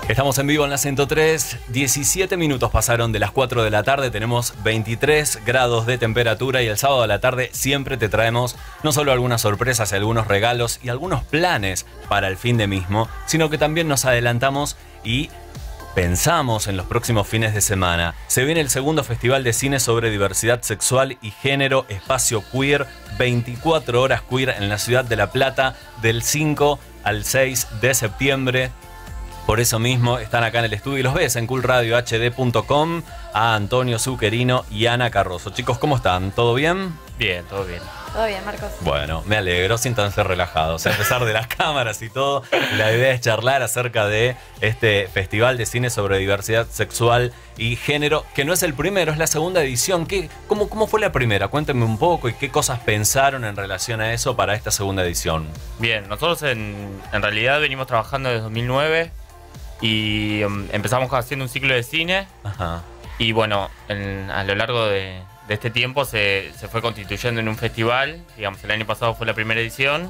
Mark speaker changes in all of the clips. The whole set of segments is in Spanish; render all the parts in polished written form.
Speaker 1: Estamos en vivo en la 103, 17 minutos pasaron de las 4 de la tarde, tenemos 23 grados de temperatura y el sábado a la tarde siempre te traemos no solo algunas sorpresas y algunos regalos y algunos planes para el fin de mismo, sino que también nos adelantamos y pensamos en los próximos fines de semana. Se viene el segundo Festival de Cine sobre Diversidad Sexual y Género, Espacio Queer, 24 horas queer en la ciudad de La Plata, del 5 al 6 de septiembre. Por eso mismo están acá en el estudio y los ves en coolradiohd.com a Antonio Zuccherino y Ana Carroso. Chicos, ¿cómo están? ¿Todo bien?
Speaker 2: Bien, todo bien.
Speaker 3: Todo bien, Marcos.
Speaker 1: Bueno, me alegro, siéntanse relajados. A pesar de las cámaras y todo, la idea es charlar acerca de este Festival de Cine sobre Diversidad Sexual y Género, que no es el primero, es la segunda edición. ¿Cómo fue la primera? Cuéntenme un poco y qué cosas pensaron en relación a eso para esta segunda edición.
Speaker 2: Bien, nosotros en realidad venimos trabajando desde 2009 y empezamos haciendo un ciclo de cine.
Speaker 1: Ajá.
Speaker 2: Y bueno, a lo largo de este tiempo se fue constituyendo en un festival. Digamos, el año pasado fue la primera edición.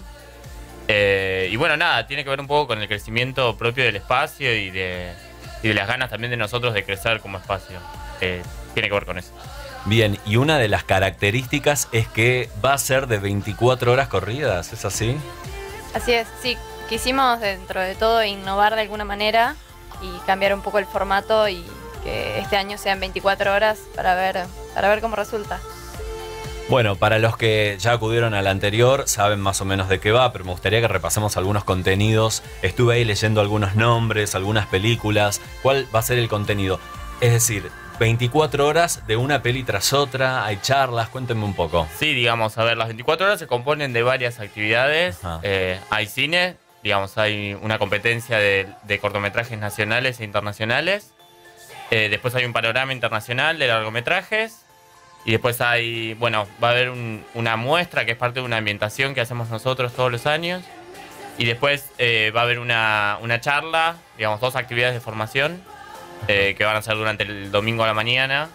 Speaker 2: Y bueno, nada, tiene que ver un poco con el crecimiento propio del espacio y de las ganas también de nosotros de crecer como espacio. Tiene que ver con eso.
Speaker 1: Bien, y una de las características es que va a ser de 24 horas corridas, ¿es así?
Speaker 3: Así es, sí. Quisimos dentro de todo innovar de alguna manera y cambiar un poco el formato y que este año sean 24 horas para ver cómo resulta.
Speaker 1: Bueno, para los que ya acudieron al anterior saben más o menos de qué va, pero me gustaría que repasemos algunos contenidos. Estuve ahí leyendo algunos nombres, algunas películas. ¿Cuál va a ser el contenido? Es decir, 24 horas de una peli tras otra, hay charlas, cuéntenme un poco.
Speaker 2: Sí, digamos, a ver, las 24 horas se componen de varias actividades. Hay cine, digamos, hay una competencia de cortometrajes nacionales e internacionales. Después hay un panorama internacional de largometrajes. Y después hay, bueno, va a haber una muestra que es parte de una ambientación que hacemos nosotros todos los años. Y después va a haber una charla, digamos, 2 actividades de formación que van a ser durante el domingo a la mañana.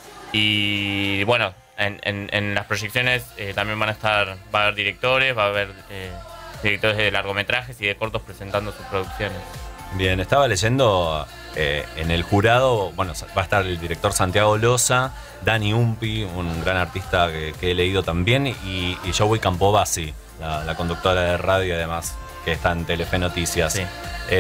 Speaker 2: Y bueno, en las proyecciones también va a haber directores, va a haber directores de largometrajes y de cortos presentando sus producciones.
Speaker 1: Bien, estaba leyendo en el jurado, bueno, va a estar el director Santiago Loza, Dani Umpi, un gran artista que he leído también, y Joey Campobasi, la conductora de radio además, que está en Telefe Noticias.
Speaker 2: Sí.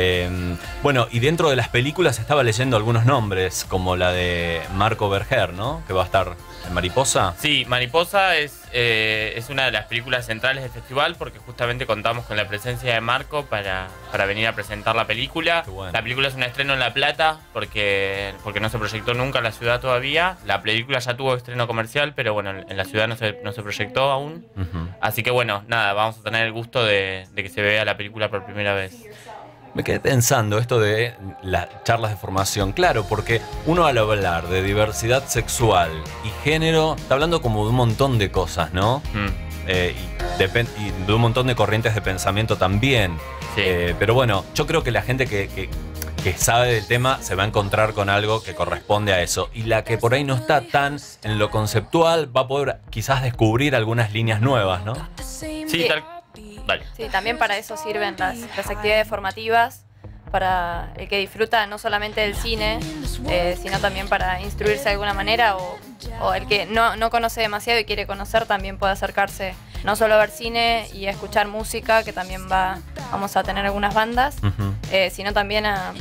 Speaker 1: Bueno, y dentro de las películas estaba leyendo algunos nombres, como la de Marco Berger, ¿no? Que va a estar en Mariposa.
Speaker 2: Sí, Mariposa es una de las películas centrales del festival porque justamente contamos con la presencia de Marco para venir a presentar la película.
Speaker 1: Qué bueno.
Speaker 2: La película es un estreno en La Plata porque no se proyectó nunca en la ciudad todavía. La película ya tuvo estreno comercial, pero bueno, en la ciudad no se proyectó aún. Así que bueno, nada, vamos a tener el gusto de que se vea la película por primera vez.
Speaker 1: Me quedé pensando esto de las charlas de formación, claro, porque uno al hablar de diversidad sexual y género está hablando como de un montón de cosas, ¿no? Y de un montón de corrientes de pensamiento también.
Speaker 2: Sí.
Speaker 1: Pero bueno, yo creo que la gente que sabe del tema se va a encontrar con algo que corresponde a eso. Y la que por ahí no está tan en lo conceptual va a poder quizás descubrir algunas líneas nuevas, ¿no?
Speaker 2: Sí, tal. Dale.
Speaker 3: Sí, también para eso sirven las actividades formativas, para el que disfruta no solamente del cine, sino también para instruirse de alguna manera, o el que no conoce demasiado y quiere conocer también puede acercarse no solo a ver cine y a escuchar música, que también vamos a tener algunas bandas, sino también a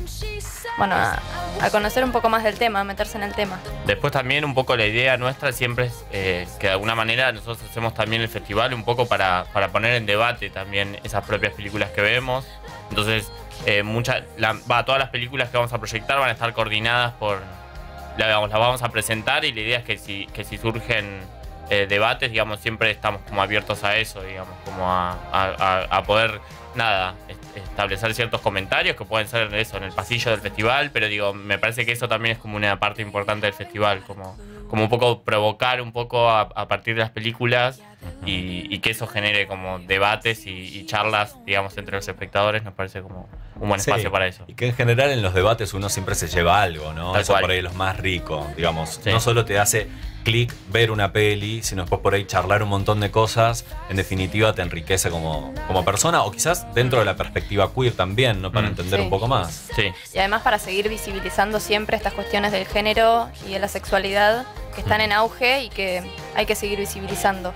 Speaker 3: conocer un poco más del tema, a meterse en el tema.
Speaker 2: Después también un poco la idea nuestra siempre es que de alguna manera nosotros hacemos también el festival un poco para poner en debate también esas propias películas que vemos. Entonces todas las películas que vamos a proyectar van a estar coordinadas las vamos a presentar, y la idea es que si surgen debates, digamos, siempre estamos como abiertos a eso, digamos, como a poder, nada, establecer ciertos comentarios que pueden ser eso en el pasillo del festival, pero digo, me parece que eso también es como una parte importante del festival, como un poco provocar un poco a partir de las películas y que eso genere como debates y charlas, digamos, entre los espectadores, nos parece como un buen espacio para eso.
Speaker 1: Y que en general en los debates uno siempre se lleva algo, ¿no?
Speaker 2: Tal
Speaker 1: Eso
Speaker 2: cual.
Speaker 1: por ahí es lo más rico, digamos.
Speaker 2: Sí.
Speaker 1: No solo te hace clic ver una peli, sino después por ahí charlar un montón de cosas. En definitiva te enriquece como persona, o quizás dentro de la perspectiva queer también, ¿no? Para entender
Speaker 3: Sí.
Speaker 1: un poco más.
Speaker 2: Sí.
Speaker 3: Y además para seguir visibilizando siempre estas cuestiones del género y de la sexualidad que están en auge y que hay que seguir visibilizando.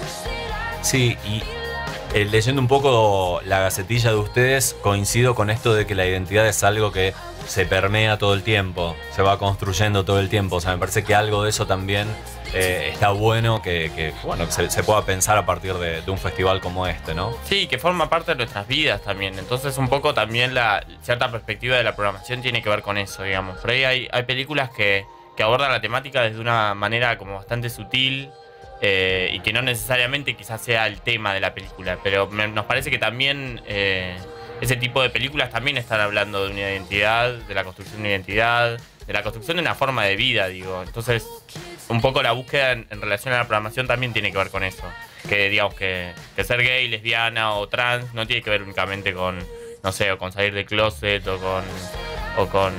Speaker 1: Sí, y leyendo un poco la gacetilla de ustedes, coincido con esto de que la identidad es algo que se permea todo el tiempo, se va construyendo todo el tiempo. O sea, me parece que algo de eso también está bueno que se pueda pensar a partir de un festival como este, ¿no?
Speaker 2: Sí, que forma parte de nuestras vidas también. Entonces un poco también la cierta perspectiva de la programación tiene que ver con eso, digamos. Por ahí hay películas que abordan la temática desde una manera como bastante sutil, y que no necesariamente quizás sea el tema de la película, pero nos parece que también ese tipo de películas también están hablando de una identidad, de la construcción de una identidad, de la construcción de una forma de vida, digo. Entonces, un poco la búsqueda en relación a la programación también tiene que ver con eso. Que digamos que ser gay, lesbiana o trans no tiene que ver únicamente con, no sé, o con salir del closet o con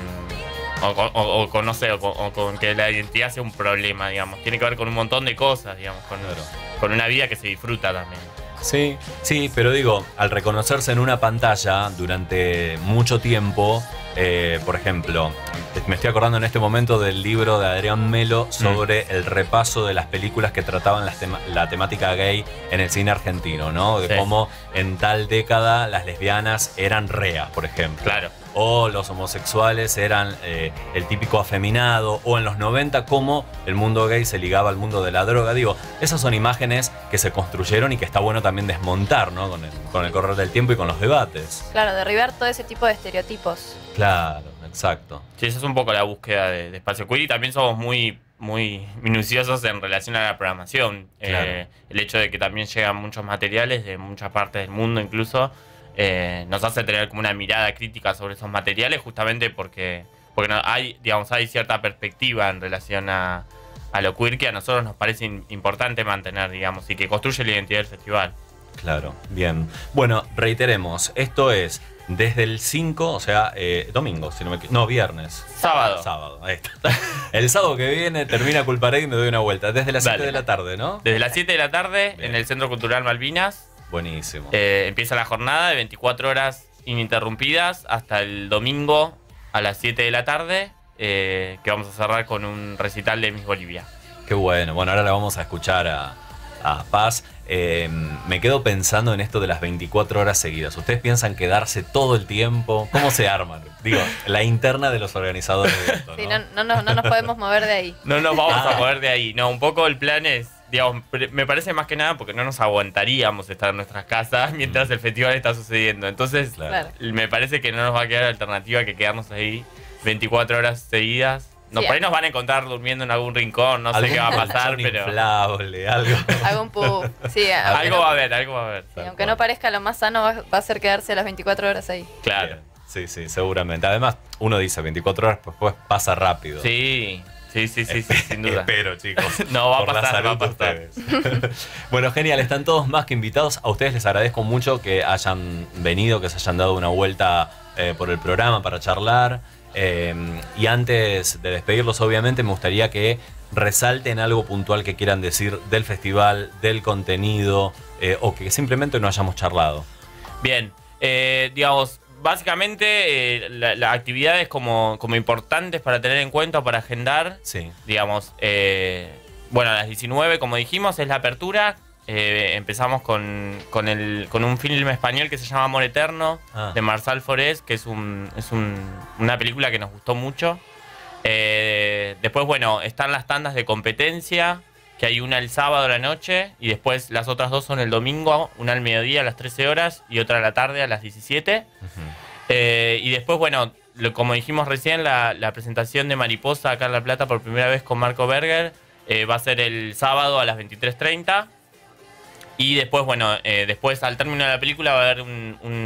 Speaker 2: no sé, o con que la identidad sea un problema, digamos. Tiene que ver con un montón de cosas, digamos, con una vida que se disfruta también.
Speaker 1: Sí, sí, pero digo, al reconocerse en una pantalla durante mucho tiempo, por ejemplo, me estoy acordando en este momento del libro de Adrián Melo sobre el repaso de las películas que trataban la temática gay en el cine argentino, ¿no? De cómo en tal década las lesbianas eran reas, por ejemplo.
Speaker 2: Claro.
Speaker 1: O los homosexuales eran el típico afeminado, o en los 90 cómo el mundo gay se ligaba al mundo de la droga. Digo, esas son imágenes que se construyeron y que está bueno también desmontar, ¿no? Con el correr del tiempo y con los debates.
Speaker 3: Claro, derribar todo ese tipo de estereotipos.
Speaker 1: Claro, exacto.
Speaker 2: Sí, esa es un poco la búsqueda de espacio queer, y también somos muy minuciosos en relación a la programación.
Speaker 1: Claro.
Speaker 2: El hecho de que también llegan muchos materiales de muchas partes del mundo incluso, nos hace tener como una mirada crítica sobre esos materiales, justamente porque hay cierta perspectiva en relación a lo queer que a nosotros nos parece importante mantener, digamos, y que construye la identidad del festival.
Speaker 1: Claro, bien. Bueno, reiteremos, esto es desde el 5, o sea, domingo, si no me equivoco. No, viernes.
Speaker 2: Sábado,
Speaker 1: ahí está. El sábado que viene termina Culparé y me doy una vuelta. Desde las 7 de la tarde, ¿no?
Speaker 2: Desde las 7 de la tarde,
Speaker 1: Bien.
Speaker 2: en el Centro Cultural Malvinas.
Speaker 1: Buenísimo.
Speaker 2: Empieza la jornada de 24 horas ininterrumpidas hasta el domingo a las 7 de la tarde, que vamos a cerrar con un recital de Miss Bolivia.
Speaker 1: Qué bueno. Bueno, ahora la vamos a escuchar a Paz. Me quedo pensando en esto de las 24 horas seguidas. ¿Ustedes piensan quedarse todo el tiempo? ¿Cómo se arman? Digo, la interna de los organizadores de esto, ¿no?
Speaker 3: Sí, no nos podemos mover de ahí.
Speaker 2: No nos vamos a mover de ahí. No, un poco el plan es, digamos, me parece más que nada porque no nos aguantaríamos estar en nuestras casas mientras el festival está sucediendo. Entonces,
Speaker 1: Claro.
Speaker 2: me parece que no nos va a quedar alternativa que quedarnos ahí 24 horas seguidas.
Speaker 3: Sí,
Speaker 2: por ahí nos van a encontrar durmiendo en algún rincón, no sé qué va a pasar,
Speaker 1: colchón
Speaker 2: pero
Speaker 1: inflable, algo.
Speaker 3: Algún pub. Sí,
Speaker 2: algo va a haber.
Speaker 3: sí, aunque no parezca lo más sano, va a ser quedarse las 24 horas ahí.
Speaker 2: Claro.
Speaker 1: Bien. Sí, seguramente. Además, uno dice 24 horas, pues pasa rápido.
Speaker 2: Sí, sin duda.
Speaker 1: Espero, chicos.
Speaker 2: No, va a
Speaker 1: por la
Speaker 2: pasar,
Speaker 1: salud
Speaker 2: va a pasar.
Speaker 1: de ustedes. Bueno, genial. Están todos más que invitados. A ustedes les agradezco mucho que hayan venido, que se hayan dado una vuelta por el programa para charlar. Y antes de despedirlos, obviamente, me gustaría que resalten algo puntual que quieran decir del festival, del contenido, o que simplemente no hayamos charlado.
Speaker 2: Bien, digamos, básicamente las actividades como importantes para tener en cuenta o para agendar,
Speaker 1: Sí.
Speaker 2: digamos, bueno, a las 19, como dijimos, es la apertura. Empezamos con un film español que se llama Amor Eterno, de Marçal Forés, que es una película que nos gustó mucho. Después, bueno, están las tandas de competencia, que hay una el sábado a la noche, y después las otras dos son el domingo, una al mediodía a las 13 horas y otra a la tarde a las 17. Y después, bueno, como dijimos recién, la presentación de Mariposa acá en La Plata por primera vez con Marco Berger va a ser el sábado a las 23:30. Y después, bueno, después al término de la película va a haber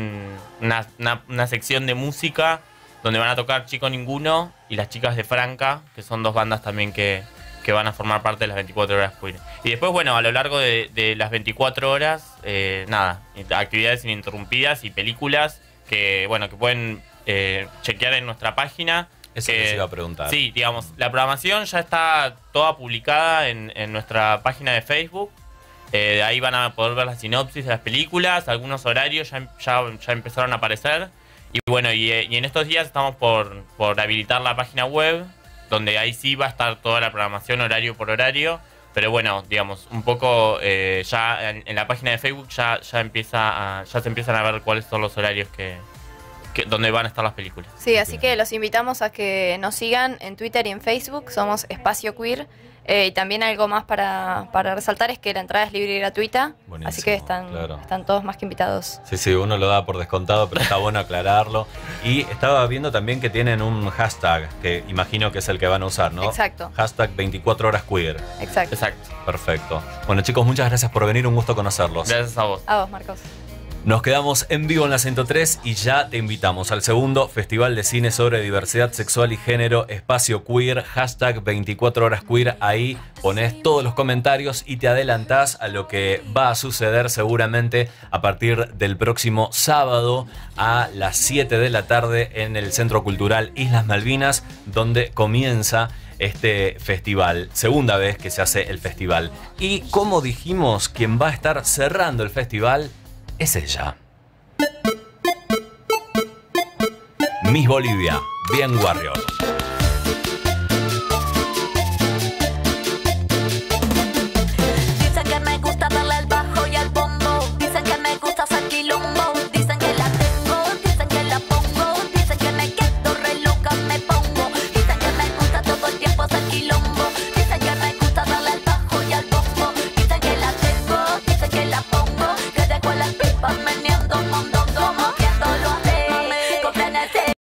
Speaker 2: una sección de música donde van a tocar Chico Ninguno y las Chicas de Franca, que son dos bandas también que que van a formar parte de las 24 horas queer. Y después, bueno, a lo largo de las 24 horas, nada, actividades ininterrumpidas y películas que, bueno, que pueden chequear en nuestra página.
Speaker 1: Eso que les iba a preguntar.
Speaker 2: Sí, digamos, la programación ya está toda publicada en nuestra página de Facebook. Ahí van a poder ver la sinopsis de las películas, algunos horarios ya empezaron a aparecer. Y bueno, y en estos días estamos por habilitar la página web, donde ahí sí va a estar toda la programación horario por horario. Pero bueno, digamos, un poco ya en la página de Facebook ya se empiezan a ver cuáles son los horarios donde van a estar las películas.
Speaker 3: Sí, así que los invitamos a que nos sigan en Twitter y en Facebook, somos Espacio Queer. Y también algo más para resaltar es que la entrada es libre y gratuita. Buenísimo, así que están todos más que invitados.
Speaker 1: Sí, uno lo da por descontado, pero está bueno aclararlo. Y estaba viendo también que tienen un hashtag, que imagino que es el que van a usar, ¿no?
Speaker 3: Exacto.
Speaker 1: Hashtag 24 horas queer.
Speaker 3: Exacto.
Speaker 1: Perfecto. Bueno, chicos, muchas gracias por venir, un gusto conocerlos.
Speaker 2: Gracias a vos.
Speaker 3: A vos, Marcos.
Speaker 1: Nos quedamos en vivo en la 103 y ya te invitamos al segundo Festival de Cine sobre Diversidad Sexual y Género, Espacio Queer, hashtag 24 horas queer. Ahí pones todos los comentarios y te adelantás a lo que va a suceder seguramente a partir del próximo sábado a las 7 de la tarde en el Centro Cultural Islas Malvinas, donde comienza este festival, segunda vez que se hace el festival. Y como dijimos, quien va a estar cerrando el festival es ella. Miss Bolivia, Bien Warrior.